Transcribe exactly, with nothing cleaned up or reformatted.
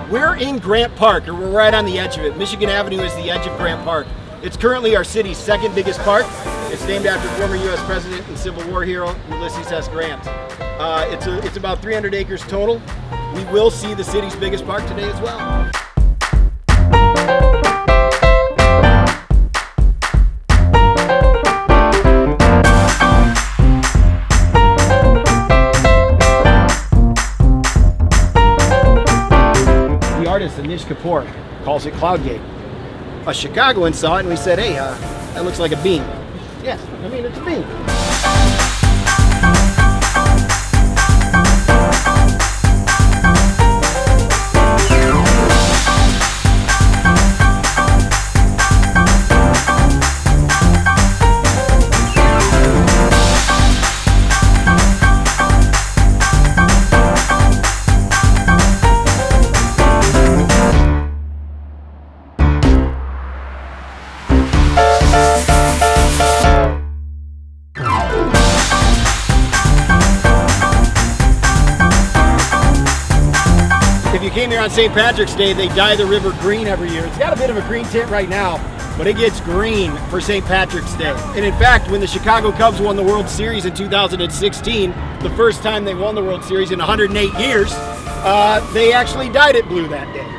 We're in Grant Park, or we're right on the edge of it. Michigan Avenue is the edge of Grant Park. It's currently our city's second biggest park. It's named after former U S President and Civil War hero Ulysses S. Grant. Uh, it's, a, it's about three hundred acres total. We will see the city's biggest park today as well. The artist Anish Kapoor calls it Cloud Gate. A Chicagoan saw it and we said, hey, uh, that looks like a bean. Yes, I mean, it's a bean. If you came here on Saint Patrick's Day, they dye the river green every year. It's got a bit of a green tint right now, but it gets green for Saint Patrick's Day. And in fact, when the Chicago Cubs won the World Series in two thousand sixteen, the first time they won the World Series in one hundred eight years, uh, they actually dyed it blue that day.